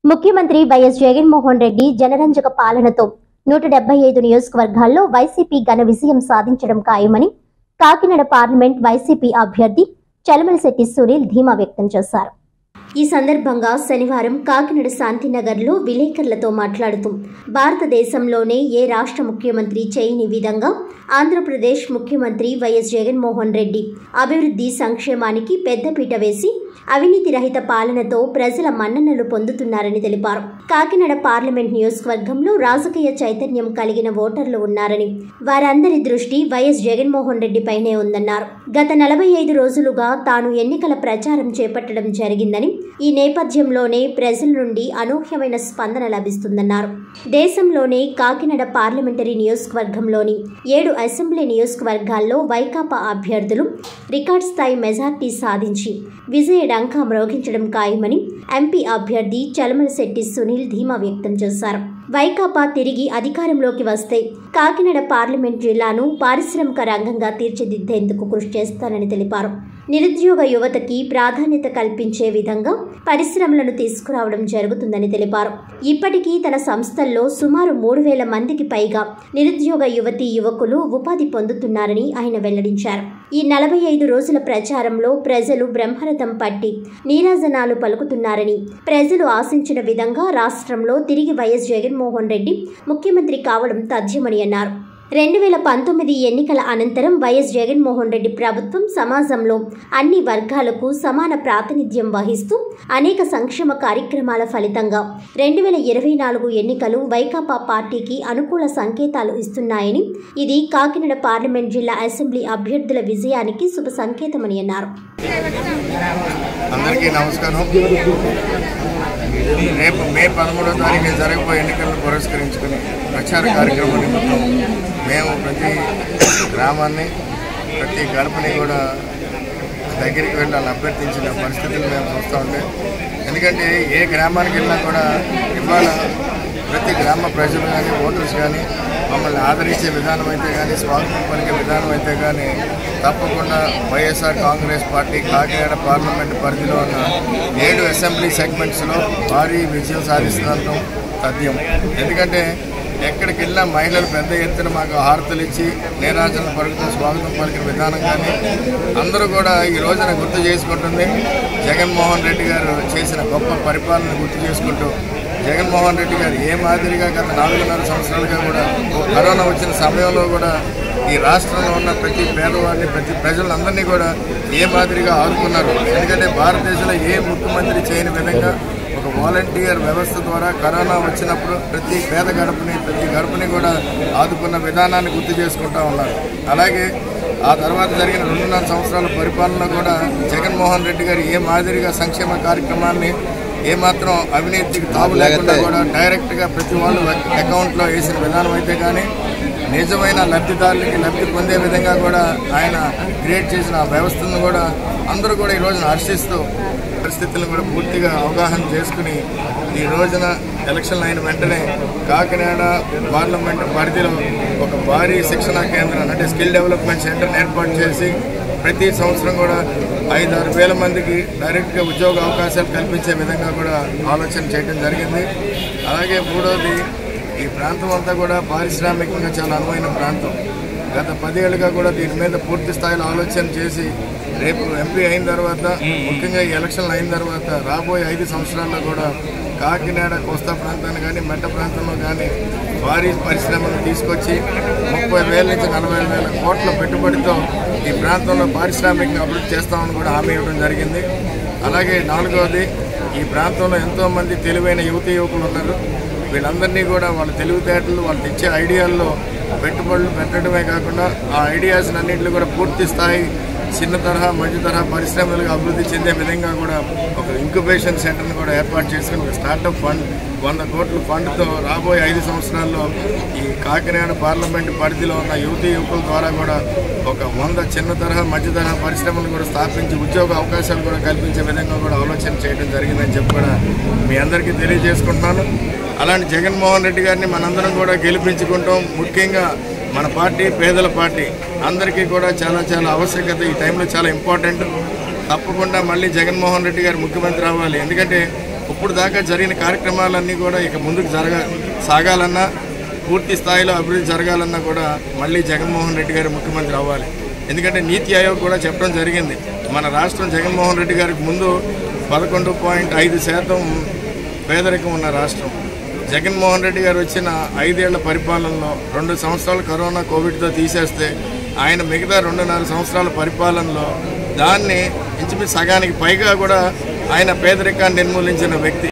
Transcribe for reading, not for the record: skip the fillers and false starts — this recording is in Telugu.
ముఖ్యమంత్రి వైఎస్ జగన్మోహన్ రెడ్డి జనరంజక పాలనతో 175 నియోజకవర్గాల్లో వైసీపీ ఘన విజయం సాధించడం ఖాయమని కాకినాడ పార్లమెంట్ వైసీపీ అభ్యర్థి చలమలశెట్టి సునీల్ ధీమా వ్యక్తం చేశారు. ఈ సందర్భంగా శనివారం కాకినాడ శాంతినగర్లో విలేకరులతో మాట్లాడుతూ భారతదేశంలోనే ఏ రాష్ట్ర ముఖ్యమంత్రి చేయని విధంగా ఆంధ్రప్రదేశ్ ముఖ్యమంత్రి వైఎస్ జగన్మోహన్ రెడ్డి అభివృద్ధి సంక్షేమానికి పెద్దపీట వేసి అవినీతి రహిత పాలనతో ప్రజల మన్ననలు పొందుతున్నారని తెలిపారు. కాకినాడ పార్లమెంట్ నియోజకవర్గంలో రాజకీయ చైతన్యం కలిగిన ఓటర్లు ఉన్నారని, వారందరి దృష్టి వైఎస్ జగన్మోహన్ రెడ్డిపైనే ఉందన్నారు. గత 45 రోజులుగా తాను ఎన్నికల ప్రచారం చేపట్టడం జరిగిందని, ఈ నేపథ్యంలోనే ప్రజల నుండి అనూహ్యమైన స్పందన లభిస్తుందన్నారు. దేశంలోనే కాకినాడ పార్లమెంటరీ నియోజకవర్గంలోని 7 అసెంబ్లీ నియోజకవర్గాల్లో వైకాపా అభ్యర్థులు రికార్డ్ స్థాయి మెజార్టీ సాధించి విజయ డంకా మ్రోగించడం ఖాయమని ఎంపీ అభ్యర్థి చలమలశెట్టి సునీల్ ధీమా వ్యక్తం చేశారు. వైకాపా తిరిగి అధికారంలోకి వస్తే కాకినాడ పార్లమెంట్ జిల్లాను పారిశ్రామిక రంగంగా తీర్చిదిద్దేందుకు కృషి చేస్తానని తెలిపారు. నిరుద్యోగ యువతకి ప్రాధాన్యత కల్పించే విధంగా పరిశ్రమలను తీసుకురావడం జరుగుతుందని తెలిపారు. ఇప్పటికీ తన సంస్థల్లో సుమారు 3000 మందికి పైగా నిరుద్యోగ యువతీ యువకులు ఉపాధి పొందుతున్నారని ఆయన వెల్లడించారు. ఈ 45 రోజుల ప్రచారంలో ప్రజలు బ్రహ్మరథం పట్టి నీరాజనాలు పలుకుతున్నారని, ప్రజలు ఆశించిన విధంగా రాష్ట్రంలో తిరిగి వైఎస్ జగన్మోహన్ రెడ్డి ముఖ్యమంత్రి కావడం తథ్యమని అన్నారు. 2019 ఎన్నికల అనంతరం వైఎస్ జగన్మోహన్ రెడ్డి ప్రభుత్వం సమాజంలో అన్ని వర్గాలకు సమాన ప్రాతినిధ్యం వహిస్తూ అనేక సంక్షేమ కార్యక్రమాల ఫలితంగా 2024 ఎన్నికలు వైకాపా పార్టీకి అనుకూల సంకేతాలు ఇస్తున్నాయని, ఇది కాకినాడ పార్లమెంట్ జిల్లా అసెంబ్లీ అభ్యర్థుల విజయానికి శుభ సంకేతమని అన్నారు. అందరికీ నమస్కారం. రేపు మే 13వ తారీఖు జరగబోయే ఎన్నికలను పురస్కరించుకుని ప్రచార కార్యక్రమం నిమిత్తం మేము ప్రతి గ్రామాన్ని, ప్రతి గడపని కూడా దగ్గరికి వెళ్ళాలని అభ్యర్థించిన పరిస్థితులు మేము చూస్తూ ఉంటే, ఎందుకంటే ఏ గ్రామానికి వెళ్ళినా కూడా ఇవాళ ప్రతి గ్రామ ప్రజలు కానీ, ఓటర్స్ కానీ మమ్మల్ని ఆదరించే విధానం అయితే కానీ, స్వాగతం పలికే విధానం అయితే కానీ తప్పకుండా YSR Congress party Kakinada parliament పరిధిలో ఉన్న 7 అసెంబ్లీ సెగ్మెంట్స్లో భారీ విజయం సాధిస్తున్నందుకు తథ్యం. ఎందుకంటే ఎక్కడికి వెళ్ళినా మహిళలు పెద్ద ఎత్తున మాకు హారతలు ఇచ్చి నీరాజన పలుకుతూ స్వాగతం పలికిన విధానం కానీ అందరూ కూడా ఈ రోజున గుర్తు చేసుకుంటుంది. జగన్మోహన్ రెడ్డి గారు చేసిన గొప్ప పరిపాలన గుర్తు చేసుకుంటూ, జగన్మోహన్ రెడ్డి గారు ఏ మాదిరిగా గత 4.5 సంవత్సరాలుగా కూడా కరోనా వచ్చిన సమయంలో కూడా ఈ రాష్ట్రంలో ఉన్న ప్రతి పేదవాడిని, ప్రతి ప్రజలందరినీ కూడా ఏ మాదిరిగా ఆదుకున్నారు. ఎందుకంటే భారతదేశంలో ఏ ముఖ్యమంత్రి చేయని విధంగా ఒక వాలంటీర్ వ్యవస్థ ద్వారా కరోనా వచ్చినప్పుడు ప్రతి పేద గడపని కూడా ఆదుకున్న విధానాన్ని గుర్తు చేసుకుంటూ ఉన్నారు. అలాగే ఆ తర్వాత జరిగిన 2.5 సంవత్సరాల పరిపాలన కూడా జగన్మోహన్ రెడ్డి గారు ఏ మాదిరిగా సంక్షేమ కార్యక్రమాన్ని ఏమాత్రం అవినీతికి తావు లేకుండా కూడా డైరెక్ట్గా ప్రతి వాళ్ళు అకౌంట్లో వేసిన విధానం అయితే కానీ నిజమైన లబ్ధిదారులకి లబ్ధి పొందే విధంగా కూడా ఆయన క్రియేట్ చేసిన వ్యవస్థను కూడా అందరూ కూడా ఈ రోజున హర్షిస్తూ పరిస్థితులను కూడా పూర్తిగా అవగాహన చేసుకుని ఈ రోజున ఎలక్షన్లు అయిన వెంటనే కాకినాడ పార్లమెంట్ పరిధిలో ఒక భారీ శిక్షణా కేంద్రాన్ని, అంటే స్కిల్ డెవలప్మెంట్ సెంటర్ని ఏర్పాటు చేసి ప్రతి సంవత్సరం కూడా 5-6 వేల మందికి డైరెక్ట్గా ఉద్యోగ అవకాశాలు కల్పించే విధంగా కూడా ఆలోచన చేయడం జరిగింది. అలాగే మూడోది, ఈ ప్రాంతం అంతా కూడా పారిశ్రామికంగా చాలా అనువైన ప్రాంతం. గత 10 ఏళ్ళుగా కూడా దీని మీద పూర్తి స్థాయిలో ఆలోచన చేసి రేపు ఎంపీ అయిన తర్వాత, ముఖ్యంగా ఈ ఎలక్షన్లు అయిన తర్వాత రాబోయే 5 సంవత్సరాల్లో కూడా కాకినాడ కోస్తా ప్రాంతాన్ని కానీ, మెట్ట ప్రాంతంలో కానీ భారీ పరిశ్రమలు తీసుకొచ్చి 30,000 నుంచి 40,000 కోట్ల పెట్టుబడితో ఈ ప్రాంతంలో పారిశ్రామికంగా అభివృద్ధి చేస్తామని కూడా హామీ ఇవ్వడం జరిగింది. అలాగే 4వది, ఈ ప్రాంతంలో ఎంతోమంది తెలివైన యువతీ యువకులు ఉన్నారు. వీళ్ళందరినీ కూడా వాళ్ళ తెలివితేటలు, వాళ్ళు తెచ్చే ఐడియాల్లో పెట్టుబడులు పెట్టడమే కాకుండా ఆ ఐడియాస్ అన్నింటిలో కూడా పూర్తి స్థాయి చిన్న తరహా, మధ్య తరహా పరిశ్రమలుగా అభివృద్ధి చెందే విధంగా కూడా ఒక ఇంక్యుబేషన్ సెంటర్ని కూడా ఏర్పాటు చేసుకుని ఒక స్టార్టప్ ఫండ్ 100 కోట్ల ఫండ్తో రాబోయే 5 సంవత్సరాల్లో ఈ కాకినాడ పార్లమెంటు పరిధిలో ఉన్న యువతీ యువకుల ద్వారా కూడా ఒక 100 చిన్న తరహా, మధ్య తరహా పరిశ్రమలు కూడా స్థాపించి ఉద్యోగ అవకాశాలు కూడా కల్పించే విధంగా కూడా ఆలోచన చేయడం జరిగిందని చెప్పి కూడా మీ అందరికీ తెలియజేసుకుంటున్నాను. అలాంటి జగన్మోహన్ రెడ్డి గారిని మనందరం కూడా గెలిపించుకుంటాం. ముఖ్యంగా మన పార్టీ పేదల పార్టీ, అందరికీ కూడా చాలా ఆవశ్యకత. ఈ టైంలో చాలా ఇంపార్టెంట్. తప్పకుండా మళ్ళీ జగన్మోహన్ రెడ్డి గారు ముఖ్యమంత్రి అవ్వాలి. ఎందుకంటే ఇప్పుడు దాకా జరిగిన కార్యక్రమాలన్నీ కూడా ఇక ముందుకు సాగాలన్నా, పూర్తి స్థాయిలో అభివృద్ధి జరగాలన్నా కూడా మళ్ళీ జగన్మోహన్ రెడ్డి గారు ముఖ్యమంత్రి అవ్వాలి. ఎందుకంటే నీతి ఆయోగ్ కూడా చెప్పడం జరిగింది, మన రాష్ట్రం జగన్మోహన్ రెడ్డి గారికి ముందు 11.5% పేదరికం ఉన్న రాష్ట్రం. జగన్మోహన్ రెడ్డి గారు వచ్చిన 5 ఏళ్ల పరిపాలనలో 2 సంవత్సరాలు కరోనా కోవిడ్తో తీసేస్తే ఆయన మిగతా 2.5 సంవత్సరాల పరిపాలనలో దాన్ని ఇంచుమించు సగానికి పైగా కూడా ఆయన పేదరికాన్ని నిర్మూలించిన వ్యక్తి.